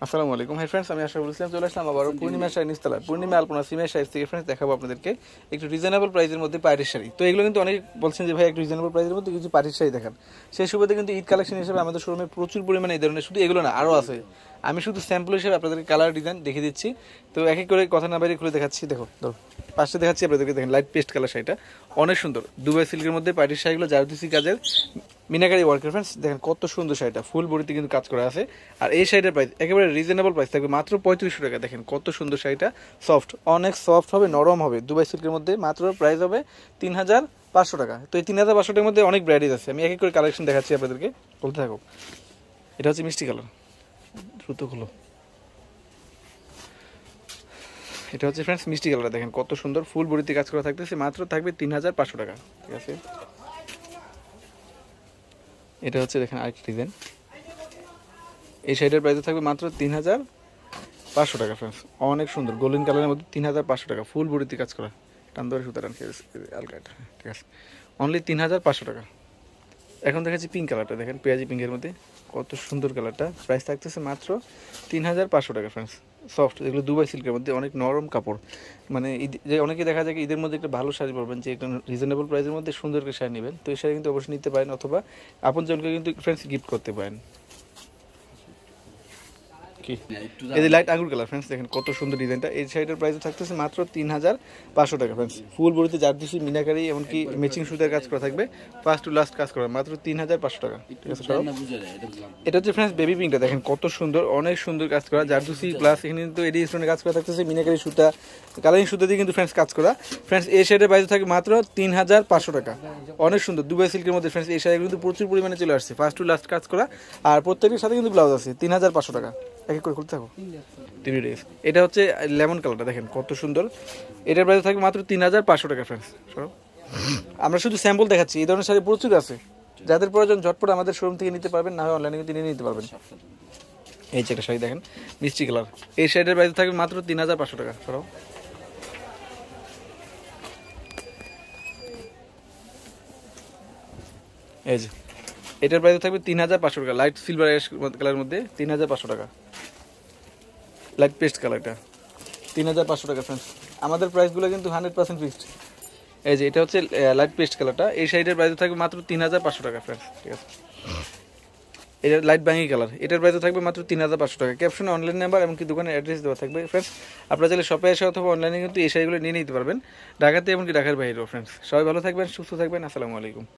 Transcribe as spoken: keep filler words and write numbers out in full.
আসসালামু আলাইকুম। Hi friends, আমি আশরাফুল ইসলাম চলে আসলাম আবারও পূর্ণিমা শাড়ি নিচতলায়। পূর্ণিমা আলপনা সিমের শাড়ি থেকে ফ্রেন্ডস দেখাবো আপনাদেরকে একটু রিজনেবল প্রাইসের মধ্যে পাড়ির শাড়ি। তো এগুলো কিন্তু অনেক বলছেন যে ভাই একটু রিজনেবল প্রাইসের মধ্যে কিছু পাড়ির শাড়ি দেখান। সেই সুবাদে কিন্তু ঈদ কালেকশন হিসেবে আমাদের শোরুমে প্রচুর পরিমাণে এই ধরনের, শুধু এগুলো না আরও আছে। আমি শুধু স্যাম্পল হিসেবে আপনাদেরকে কালার ডিজাইন দেখিয়ে দিচ্ছি। তো এক এক করে কথা না বাইরে খুলে দেখাচ্ছি। দেখো ধরো পাশে দেখাচ্ছি আপনাদেরকে, দেখেন লাইট পেস্ট কালার শাড়িটা অনেক সুন্দর। দুবাই সিল্কের মধ্যে পাড়ির শাড়িগুলো জারদুসি কাজের মিনাকারি ওয়ার্কের ফ্রেন্ডস, দেখেন কত সুন্দর শাড়িটা, ফুল বডিতে কিন্তু কাজ করা আছে। আর এই শাড়িটার প্রাইস একেবারে রিজনেবল প্রাইস থাকবে মাত্র পঁয়ত্রিশশো টাকা। দেখেন কত সুন্দর শাড়িটা, সফট, অনেক সফট হবে, নরম হবে। দুবাই সিল্কের মধ্যে মাত্র প্রাইস হবে তিন হাজার পাঁচশো টাকা। তো এই তিন হাজার পাঁচশো টাকার মধ্যে অনেক ভ্যারাইটিস আছে, আমি এক এক করে কালেকশন দেখাচ্ছি আপনাদেরকে, বলতে থাকো। এটা হচ্ছে মিষ্টি কালার, দ্রুতগুলো এটা হচ্ছে ফ্রেন্ডস মিষ্টি কালার, দেখেন কত সুন্দর, ফুল বডিতে কাজ করা থাকতেছে, মাত্র থাকবে তিন হাজার পাঁচশো টাকা। ঠিক আছে, এটা হচ্ছে দেখেন আরেকটা ডিজাইন, এই শাড়িটার প্রাইস থাকবে মাত্র তিন হাজার পাঁচশো টাকা ফ্রেন্ডস, অনেক সুন্দর গোল্ডেন কালারের মধ্যে তিন হাজার পাঁচশো টাকা, ফুল বডিতে কাজ করা, টান ধরে সুতা টান আলগা। ঠিক আছে, অনলি তিন হাজার পাঁচশো টাকা। এখন দেখাচ্ছি পিঙ্ক কালারটা, দেখেন পেঁয়াজি পিঙ্কের মধ্যে কত সুন্দর কালারটা, প্রাইস থাকতেছে মাত্র তিন হাজার পাঁচশো টাকা ফ্রেন্ডস, সফট, এগুলো দুবাই সিল্কের মধ্যে অনেক নরম কাপড়। মানে ঈদ যে অনেকে দেখা যায় ঈদের মধ্যে একটা ভালো শাড়ি পরবেন, যে একটা রিজনেবল প্রাইসের মধ্যে সুন্দর করে শাড়ি নেবেন, তো এই শাড়ি কিন্তু অবশ্যই নিতে পারেন, অথবা আপনজনকে কিন্তু ফ্রেন্ডস গিফট করতে পারেন। এই যে লাইট আঙ্গুর কালার ফ্রেন্ডস, দেখেন কত সুন্দর ডিজাইনটা, এই শাড়িটার প্রাইস থাকতেছে মাত্র তিন হাজার পাঁচশো টাকা ফ্রেন্ডস, ফুল বডিতে জারদুসি মিনাকারি এমনকি ম্যাচিং সুতার কাজ করা থাকবে, ফার্স্ট টু লাস্ট কাজ করা, মাত্র তিন হাজার পাঁচশো টাকা। ঠিক আছে, এটা হচ্ছে ফ্রেন্ডস বেবি পিঙ্কটা, দেখেন কত সুন্দর, অনেক সুন্দর কাজ করা, জারদুসি প্লাস এখানে কিন্তু এডি স্টোনের কাজ করা থাকতেছে, মিনাকারি সুতা কালারিং সুতা দিয়ে কিন্তু ফ্রেন্ডস কাজ করা। ফ্রেন্ডস এই শাড়ির প্রাইস থাকে মাত্র তিন হাজার পাঁচশো টাকা, অনেক সুন্দর দুবাই সিল্কের মধ্যে ফ্রেন্ডস, এই শাড়ি কিন্তু প্রচুর পরিমাণে চলে আসছে, ফার্স্ট টু লাস্ট কাজ করা, আর প্রত্যেকের সাথে কিন্তু ব্লাউজ আছে। তিন হাজার পাঁচশো টাকা, এক এক করে খুলতে থাকো। এটা হচ্ছে লেমন কালারটা, দেখেন কত সুন্দর, এটার প্রাইস থাকবে মাত্র তিন হাজার পাঁচশো টাকা ফ্রেন্ডস। আমরা শুধু স্যাম্পল দেখাচ্ছি, এই ধরনের শাড়ি প্রচুর আছে, যাদের প্রয়োজন ঝটপট আমাদের শোরুম থেকে নিতে পারবেন, না হয় অনলাইনে কিন্তু নিয়ে নিতে পারবেন। এই যে একটা শাড়ি দেখেন মিষ্টি কালার, এই শাড়ির প্রাইস থাকবে মাত্র তিন হাজার পাঁচশো টাকা। সরাও, এই যে এটার প্রাইস থাকবে তিন হাজার পাঁচশো টাকা, লাইট সিলভার কালারের মধ্যে তিন হাজার পাঁচশো টাকা, লাইট পেস্ট কালারটা তিন হাজার পাঁচশো টাকা ফ্রেন্ডস। আমাদের প্রাইসগুলো কিন্তু হান্ড্রেড পার্সেন্ট ফিক্সড। এই যে এটা হচ্ছে লাইট পেস্ট কালারটা, এই শাড়িটার প্রাইস থাকবে মাত্র তিন হাজার পাঁচশো টাকা ফ্রেন্ডস। ঠিক আছে, এটা লাইট ব্যাঙ্গি কালার, এটার প্রাইস থাকবে মাত্র তিন হাজার পাঁচশো টাকা। ক্যাপশনে অনলাইন নাম্বার এমনকি দোকানের অ্যাড্রেস দেওয়া থাকবে ফ্রেন্ডস, আপনারা চাইলে শপে এসে অথবা অনলাইনে কিন্তু এই শাড়িগুলো নিয়ে নিতে পারবেন, ঢাকাতে এমনকি ঢাকার বাইরেও ফ্রেন্ডস। সবাই ভালো থাকবেন, সুস্থ থাকবেন, আসসালামু আলাইকুম।